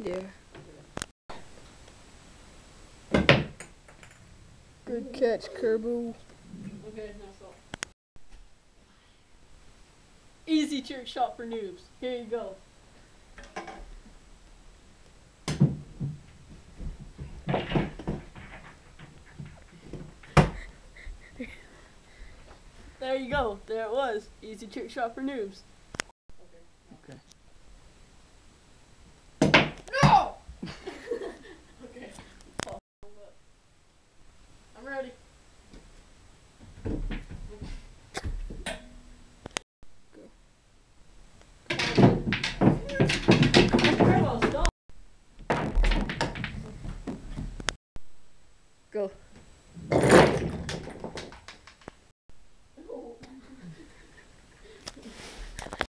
Yeah. Good catch, Kerbu. Okay, now stop. Easy trick shot for noobs. Here you go. There you go. There it was. Easy trick shot for noobs. Okay.